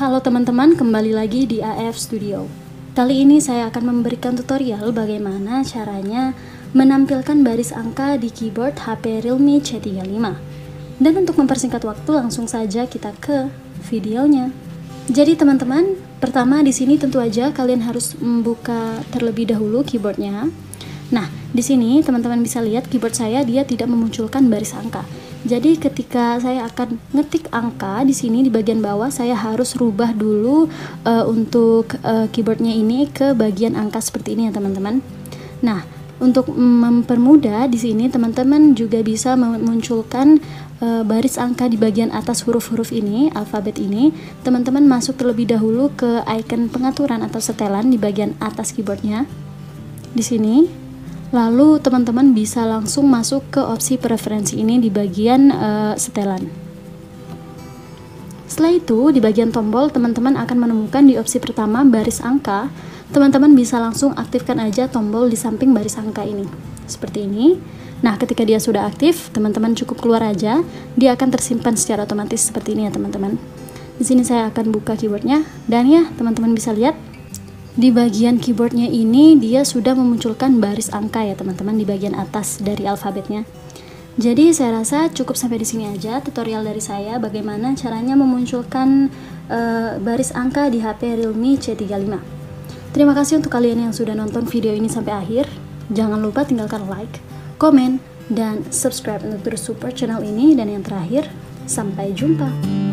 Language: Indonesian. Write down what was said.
Halo teman-teman, kembali lagi di AF Studio. Kali ini saya akan memberikan tutorial bagaimana caranya menampilkan baris angka di keyboard HP Realme C35. Dan untuk mempersingkat waktu, langsung saja kita ke videonya. Jadi teman-teman, pertama di sini tentu aja kalian harus membuka terlebih dahulu keyboardnya. Nah, di sini teman-teman bisa lihat keyboard saya dia tidak memunculkan baris angka. Jadi ketika saya akan ngetik angka di sini di bagian bawah, saya harus rubah dulu untuk keyboardnya ini ke bagian angka seperti ini ya teman-teman. Nah, untuk mempermudah di sini teman-teman juga bisa memunculkan baris angka di bagian atas huruf-huruf ini, alfabet ini. Teman-teman masuk terlebih dahulu ke icon pengaturan atau setelan di bagian atas keyboardnya. Di sini. Lalu teman-teman bisa langsung masuk ke opsi preferensi ini di bagian setelan. Setelah itu di bagian tombol teman-teman akan menemukan di opsi pertama baris angka. Teman-teman bisa langsung aktifkan aja tombol di samping baris angka ini. Seperti ini. Nah, ketika dia sudah aktif, teman-teman cukup keluar aja, dia akan tersimpan secara otomatis seperti ini ya teman-teman. Di sini saya akan buka keyboardnya dan ya teman-teman bisa lihat di bagian keyboardnya ini dia sudah memunculkan baris angka ya teman-teman di bagian atas dari alfabetnya. Jadi saya rasa cukup sampai di sini aja tutorial dari saya bagaimana caranya memunculkan baris angka di HP Realme C35. Terima kasih untuk kalian yang sudah nonton video ini sampai akhir. Jangan lupa tinggalkan like, komen, dan subscribe untuk terus support channel ini. Dan yang terakhir, sampai jumpa.